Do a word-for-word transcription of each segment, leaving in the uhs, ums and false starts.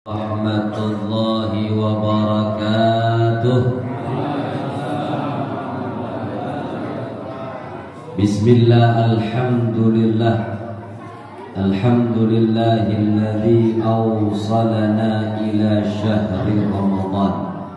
Warahmatullahi wabarakatuh. Bismillah, alhamdulillah, alhamdulillahilladzi awsalana ila syahri Ramadan,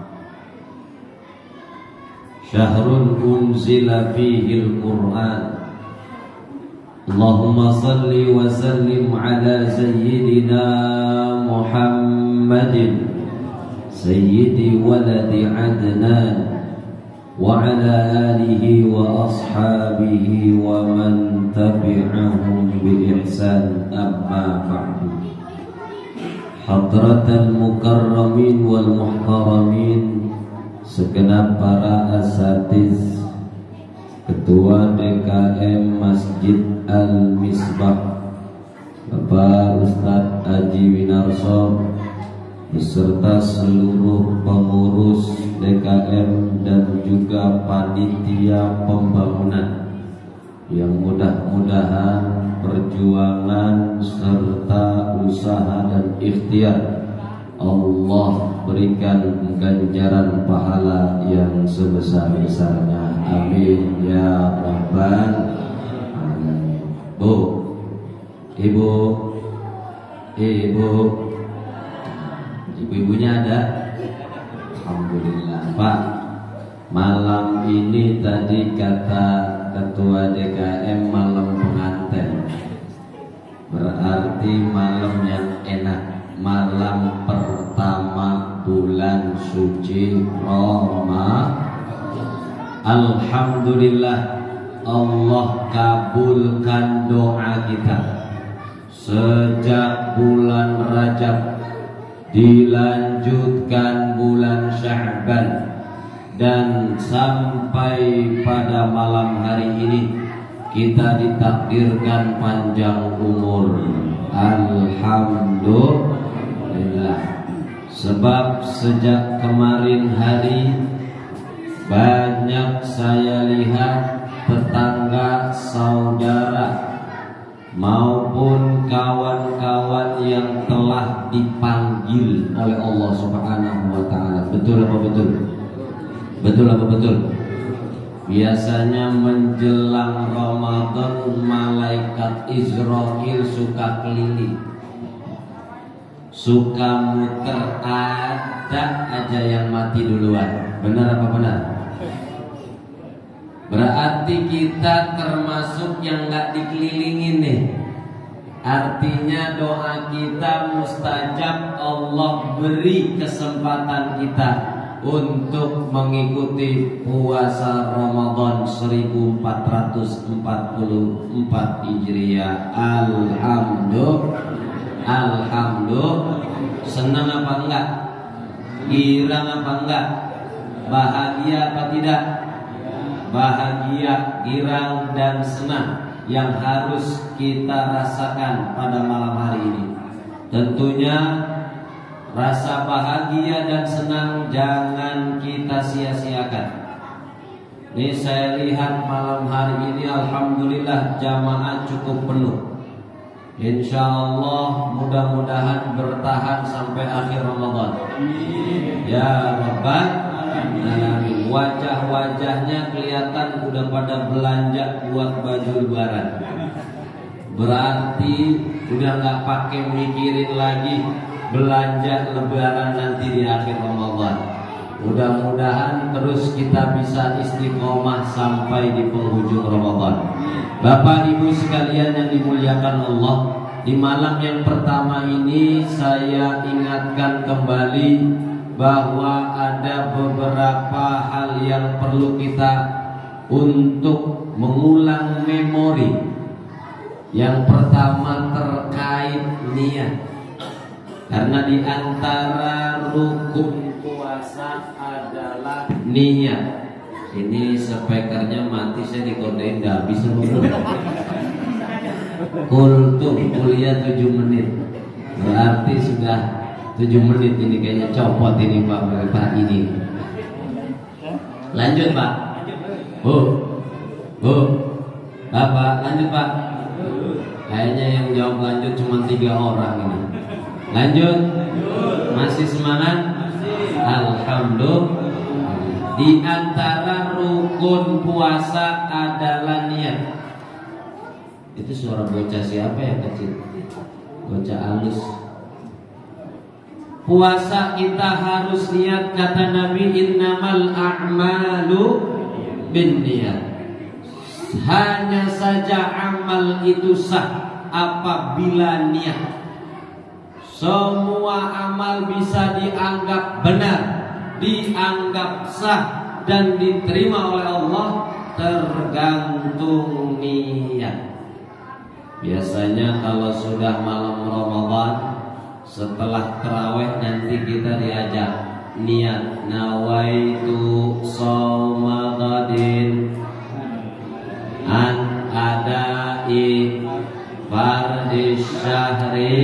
syahrun unzila fihi al-Qur'an. Allahumma salli wa sallim ala sayyidina Muhammadin sayyidi waladi Adnan wa ala alihi wa ashabihi wa man tabi'ahum bi ihsan, amma ba'du. Hadratal mukarramin wal muhtaramin, segenap para asatiz, Ketua D K M Masjid Al-Misbah, Bapak Ustadz Haji Winarso, beserta seluruh pengurus D K M dan juga panitia pembangunan, yang mudah-mudahan perjuangan serta usaha dan ikhtiar Allah berikan ganjaran pahala yang sebesar-besarnya. Amin ya rabbal alamin. Bu, ibu, ibu, ibu-ibunya ada? Alhamdulillah. Pak, malam ini tadi kata Ketua D K M malam pengantin, berarti malam yang enak, malam pertama bulan suci Ramadan. Alhamdulillah, Allah kabulkan doa kita. Sejak bulan Rajab dilanjutkan bulan Sya'ban, dan sampai pada malam hari ini kita ditakdirkan panjang umur. Alhamdulillah. Sebab sejak kemarin hari banyak saya lihat tetangga, saudara maupun kawan-kawan yang telah dipanggil oleh Allah Subhanahu wa taala. Betul apa betul? Betul apa betul? Biasanya menjelang Ramadan malaikat Israfil suka keliling, suka muter, ada aja yang mati duluan. Benar apa benar? Berarti kita termasuk yang gak dikelilingin nih. Artinya doa kita mustajab. Allah beri kesempatan kita untuk mengikuti puasa Ramadan seribu empat ratus empat puluh empat Hijriah. Alhamdulillah. Alhamdulillah. Senang apa enggak? Girang apa enggak? Bahagia apa tidak? Bahagia, girang dan senang yang harus kita rasakan pada malam hari ini. Tentunya rasa bahagia dan senang jangan kita sia-siakan. Ini saya lihat malam hari ini alhamdulillah jamaah cukup penuh. Insya Allah mudah-mudahan bertahan sampai akhir Ramadan. Ya Rabbal alamin. Wajah-wajahnya kelihatan udah pada belanja buat baju lebaran. Berarti udah nggak pakai mikirin lagi belanja lebaran nanti di akhir Ramadan. Mudah-mudahan terus kita bisa istiqomah sampai di penghujung Ramadan. Bapak Ibu sekalian yang dimuliakan Allah, di malam yang pertama ini saya ingatkan kembali bahwa ada beberapa hal yang perlu kita untuk mengulang memori. Yang pertama terkait niat, karena di antara rukun puasa adalah niat. Ini speakernya mati, saya dikodein gak bisa ngomong. Kultum kuliah tujuh menit, berarti sudah tujuh menit ini kayaknya copot ini Pak Pak ini. Lanjut Pak. Bu, Bu, Bapak lanjut Pak. Kayaknya yang jawab lanjut cuma tiga orang ini. Lanjut. Di antara rukun puasa adalah niat. Itu suara bocah siapa yang kecil? Bocah halus. Puasa kita harus niat, kata Nabi, innamal a'malu binniyat. Hanya saja amal itu sah apabila niat. Semua amal bisa dianggap benar, dianggap sah dan diterima oleh Allah tergantung niat. Biasanya kalau sudah malam Ramadan, setelah tarawih nanti kita diajak niat nawaitu shauma ghadin an adai fardhi syahri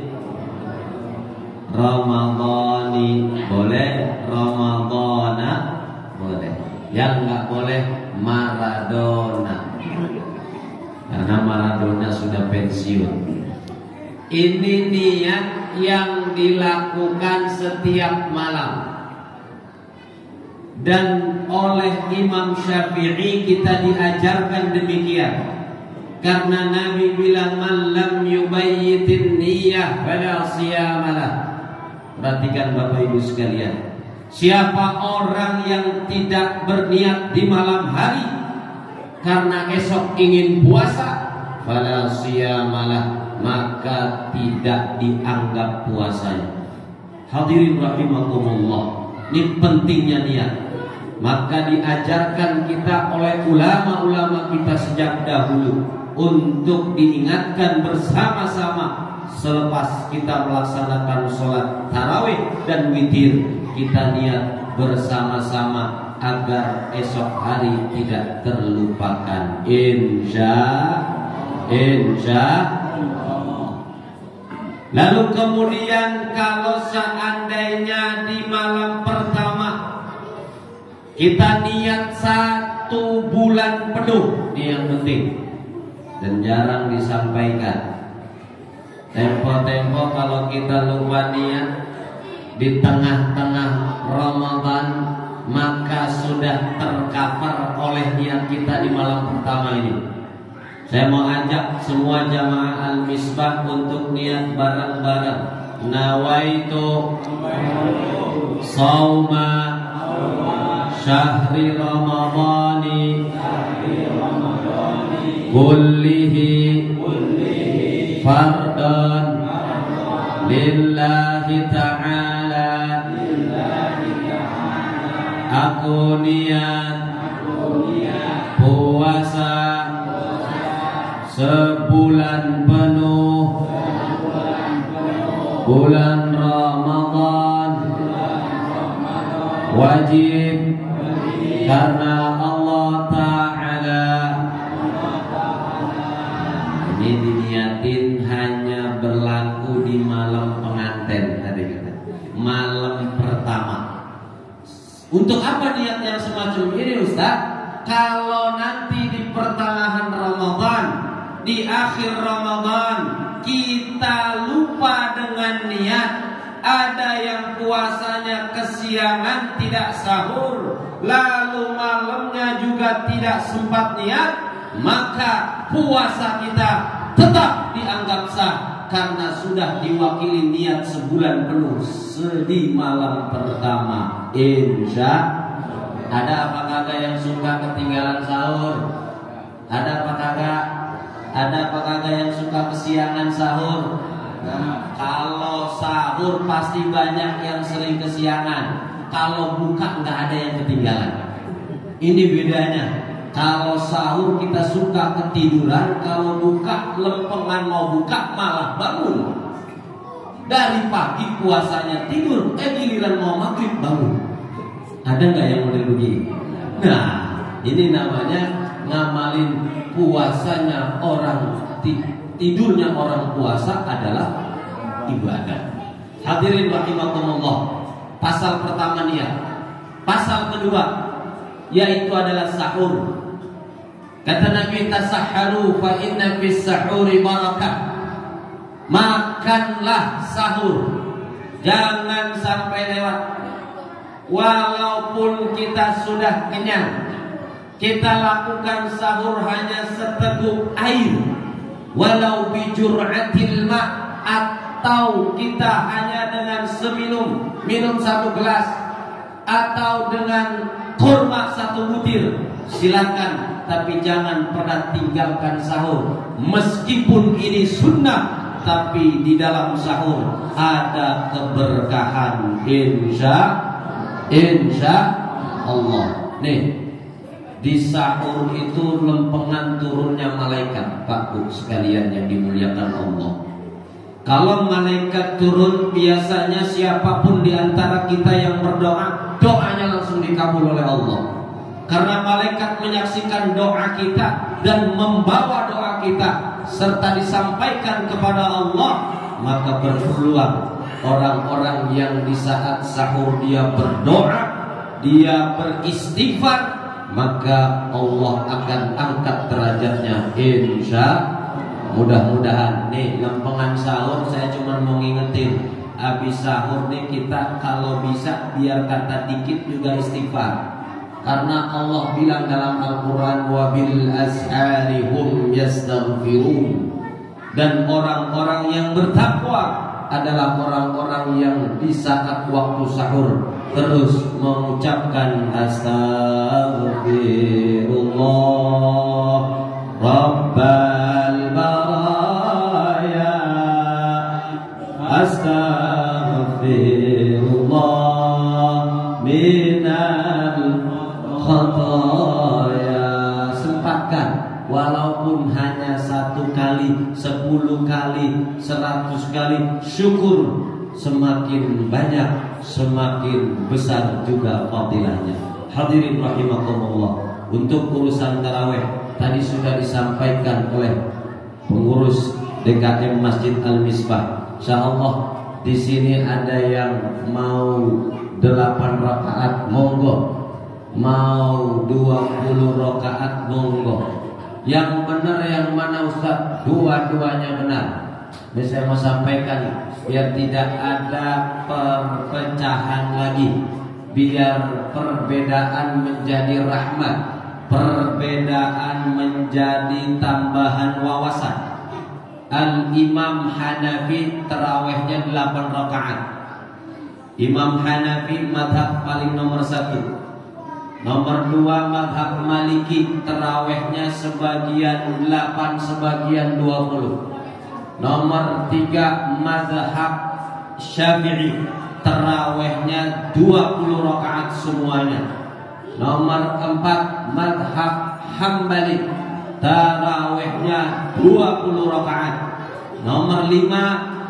Ramadhani. Boleh Ramadhana, boleh. Yang nggak boleh Maradona, karena Maradona sudah pensiun. Ini niat yang dilakukan setiap malam. Dan oleh Imam Syafi'i kita diajarkan demikian. Karena Nabi bilang man lam yubayyitin niyah fala siyamalah. Perhatikan Bapak Ibu sekalian, siapa orang yang tidak berniat di malam hari karena esok ingin puasa, fala siyamalah, maka tidak dianggap puasanya. Hadirin rahimakumullah, ini pentingnya niat. Maka diajarkan kita oleh ulama-ulama kita sejak dahulu untuk diingatkan bersama-sama selepas kita melaksanakan sholat tarawih dan witir, kita niat bersama-sama agar esok hari tidak terlupakan. Insya Insya Lalu kemudian kalau seandainya di malam pertama kita niat satu bulan penuh, ini yang penting dan jarang disampaikan. Tempo-tempo kalau kita lupa niat di tengah-tengah Ramadan, maka sudah tercover oleh niat kita di malam pertama ini. Saya mau ajak semua jamaah Al-Misbah untuk niat bareng-bareng. Nawaitu shauma syahri Ramadhani kullihi fardan lillahi ta'ala. Aku niat puasa sebulan penuh bulan Ramadan, wajib karena Allah Ta'ala. Ini diniatin hanya berlaku di malam pengantin tadi kata, malam pertama. Untuk apa niat yang semacam ini Ustaz? Kalau nanti di pertengahan Ramadan, di akhir Ramadan kita lupa dengan niat, ada yang puasanya kesiangan tidak sahur, lalu malamnya juga tidak sempat niat, maka puasa kita tetap dianggap sah karena sudah diwakili niat sebulan penuh di malam pertama. Insya ada apa kagak yang suka ketinggalan sahur? Ada apa kagak? Ada apa kagak yang suka kesiangan sahur? Nah, kalau sahur pasti banyak yang sering kesiangan. Kalau buka nggak ada yang ketinggalan. Ini bedanya. Kalau sahur kita suka ketiduran, kalau buka lempengan mau buka malah bangun. Dari pagi puasanya tidur, eh giliran mau maghrib bangun. Ada nggak yang model begini? Nah, ini namanya ngamalin puasanya orang, tidurnya orang puasa adalah ibadah. Hadirin rahimakumullah. Pasal pertama niat. Pasal kedua yaitu adalah sahur. Kata Nabi, tasahharu fa inna fis sahuri barakah. Makanlah sahur, jangan sampai lewat. walaupun kita sudah kenyang, kita lakukan sahur hanya seteguk air, walau bijur'atil ma', atau kita hanya dengan seminum, minum satu gelas, atau dengan kurma satu butir, silakan. Tapi jangan pernah tinggalkan sahur. Meskipun ini sunnah, tapi di dalam sahur ada keberkahan, insya insya Allah. Nih, di sahur itu lempengan turunnya malaikat, Pak Bu sekalian yang dimuliakan Allah. Kalau malaikat turun, biasanya siapapun di antara kita yang berdoa, doanya langsung dikabul oleh Allah. Karena malaikat menyaksikan doa kita dan membawa doa kita serta disampaikan kepada Allah, maka berpeluang orang-orang yang di saat sahur dia berdoa, dia beristighfar, maka Allah akan angkat derajatnya, insya. Mudah-mudahan. Nih, lempengan sahur saya cuma mau ngingetin, habis sahur nih kita kalau bisa biar kata dikit juga istighfar. Karena Allah bilang dalam Al-Quran, wabil ashari hum yastaghfirun, dan orang-orang yang bertakwa adalah orang-orang yang di saat waktu sahur terus mengucapkan astaghfirullah rabbal baraya, astaghfirullah minal khataya. Sempatkan, walaupun hanya satu kali, sepuluh kali, seratus kali, syukur. Semakin banyak, semakin besar juga fadilahnya. Hadirin rahimakumullah. Untuk urusan tarawih tadi sudah disampaikan oleh pengurus D K M Masjid Al-Misbah. Insyaallah di sini ada yang mau delapan rakaat, monggo. Mau dua puluh rakaat, monggo. Yang benar yang mana Ustaz? Dua-duanya benar. Ini saya mau sampaikan biar tidak ada perpecahan lagi, biar perbedaan menjadi rahmat, perbedaan menjadi tambahan wawasan. Al-Imam Hanafi terawihnya delapan rakaat. Imam Hanafi madhab paling nomor satu. Nomor dua madhab Maliki, terawihnya sebagian delapan, sebagian dua puluh. Nomor tiga madhab Syafi'i, terawihnya dua puluh rakaat semuanya. Nomor empat madhab Hambali, terawihnya dua puluh rakaat. Nomor lima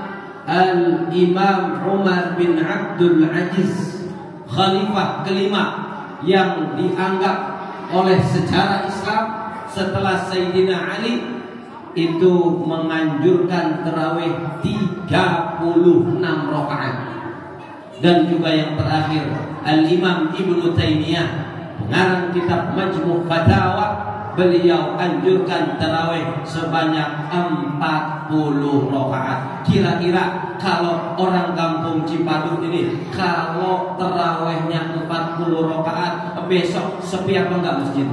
Al-Imam Umar bin Abdul Aziz, khalifah kelima yang dianggap oleh sejarah Islam setelah Sayyidina Ali, itu menganjurkan tarawih tiga puluh enam rakaat. Dan juga yang terakhir Al-Imam Ibnu Taimiyah, pengarang kitab Majmu' Fatawa, beliau anjurkan tarawih sebanyak empat puluh rakaat. Kira-kira kalau orang kampung Cipadut ini, kalau tarawihnya empat puluh rakaat, besok sepi apa enggak masjid?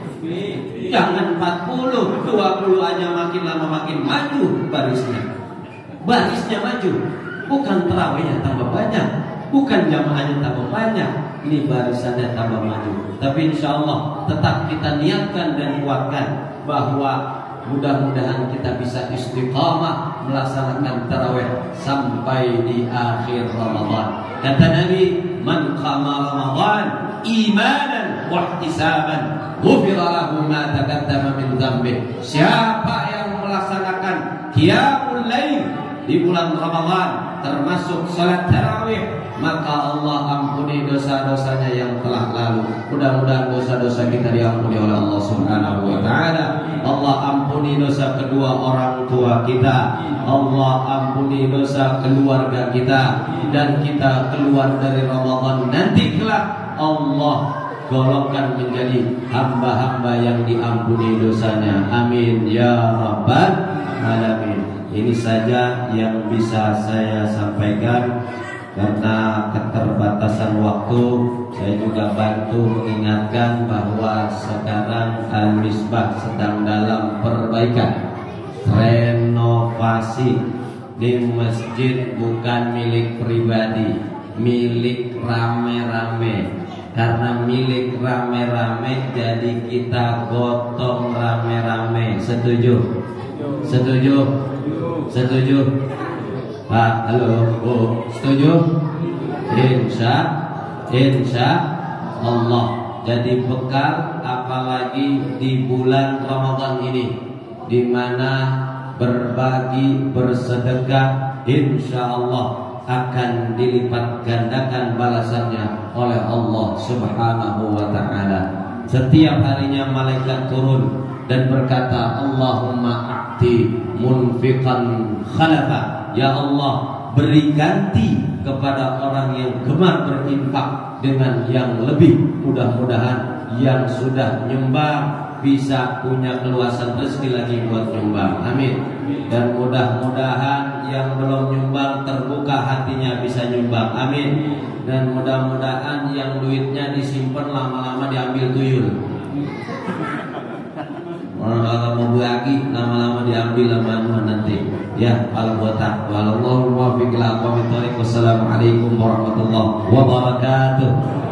Jangan empat puluh, dua puluh aja makin lama makin maju barisnya. Barisnya maju, bukan tarawihnya tambah banyak, bukan jamaahnya tambah banyak, ini barisannya tambah maju. Tapi insya Allah tetap kita niatkan dan kuatkan bahwa mudah-mudahan kita bisa istiqamah melaksanakan tarawih sampai di akhir Ramadan. Kata Nabi, man qama Ramadan imanan wa ihtisaban ghufira lahu ma taqaddama min dhanbi. Siapa yang melaksanakan qiyamul lail di bulan Ramadan termasuk salat tarawih, maka Allah ampuni dosa-dosanya yang telah lalu. Mudah-mudahan dosa-dosa kita diampuni oleh Allah Subhanahu wa taala. Allah ampuni dosa kedua orang tua kita. Allah ampuni dosa keluarga kita, dan kita keluar dari Ramadan nanti kelak Allah golongkan menjadi hamba-hamba yang diampuni dosanya. Amin ya rabbal alamin. Ini saja yang bisa saya sampaikan karena keterbatasan waktu. waktu saya juga bantu mengingatkan bahwa sekarang Al-Misbah sedang dalam perbaikan, renovasi di masjid, bukan milik pribadi, milik rame-rame. Karena milik rame-rame jadi kita gotong rame-rame. Setuju? Setuju? Setuju? Pak, halo, oh, setuju? Insya, insya Allah. Jadi bekal, apalagi di bulan Ramadan ini, di mana berbagi, bersedekah, insya Allah akan dilipat gandakan balasannya oleh Allah Subhanahu wa ta'ala. Setiap harinya malaikat turun dan berkata, Allahumma a'ti munfiqan khalafa. Ya Allah, beri ganti kepada orang yang gemar berinfak dengan yang lebih. Mudah-mudahan yang sudah nyumbang bisa punya keluasan rezeki lagi buat nyumbang. Amin. Dan mudah-mudahan yang belum nyumbang terbuka hatinya bisa nyumbang. Amin. Dan mudah-mudahan yang duitnya disimpan lama-lama diambil tuyul. Kalau mau bagi lama-lama diambil lama-lama nanti. Ya, kalau botak. Wallahu muwaffiq ila aqwamit thoriq. Wassalamualaikum warahmatullahi wabarakatuh.